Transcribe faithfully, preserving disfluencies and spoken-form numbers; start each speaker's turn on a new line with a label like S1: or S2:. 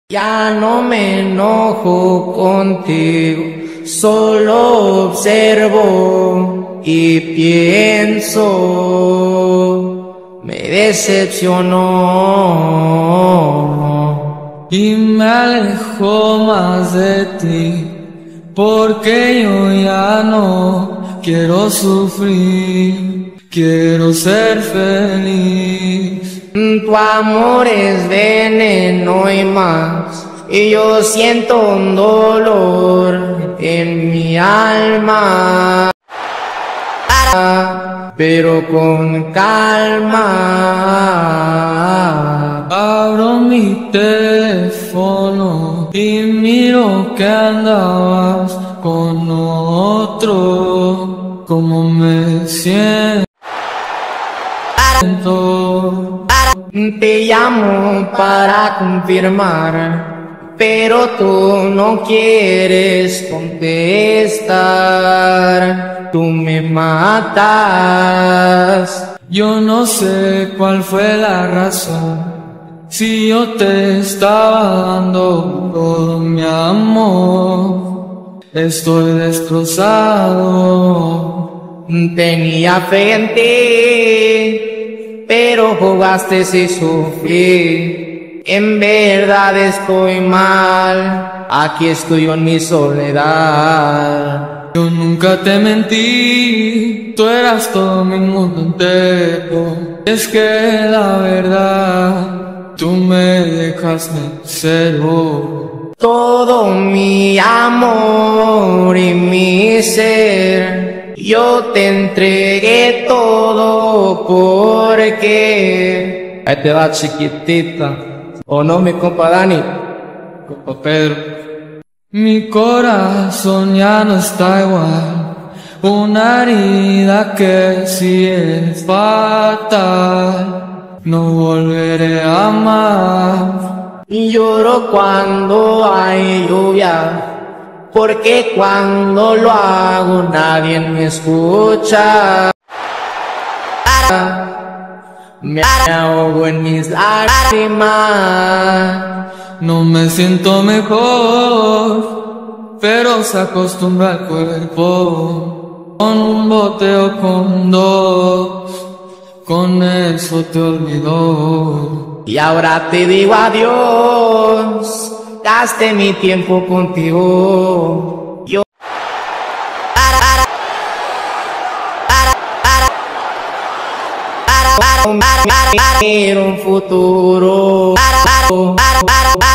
S1: Ya no me enojo contigo, solo observo y pienso, me decepcionó
S2: y me alejo más de ti, porque yo ya no quiero sufrir, quiero ser feliz.
S1: Tu amor es veneno y más, y yo siento un dolor en mi alma, pero con calma.
S2: Abro mi teléfono y miro que andabas con otro. ¿Cómo me siento?
S1: Te llamo para confirmar, pero tú no quieres contestar. Tú me matas.
S2: Yo no sé cuál fue la razón, si yo te estaba dando todo mi amor. Estoy destrozado.
S1: Tenía fe en ti, pero jugaste y sufrí. En verdad estoy mal, aquí estoy yo en mi soledad.
S2: Yo nunca te mentí, tú eras todo mi mundo entero. Es que la verdad, tú me dejaste cero.
S1: Todo mi amor y mi ser, yo te entregué todo porque... Ahí te va, chiquitita, ¿o no, mi compa Dani?
S2: Compa Pedro. Mi corazón ya no está igual, una herida que sí es fatal, no volveré a amar.
S1: Y lloro cuando hay lluvia, porque cuando lo hago nadie me escucha. Me ahogo en mis lágrimas.
S2: No me siento mejor, pero se acostumbra al cuerpo. Con un bote o con dos, con eso te olvidó.
S1: Y ahora te digo adiós, gasté mi tiempo contigo. Yo quiero un futuro.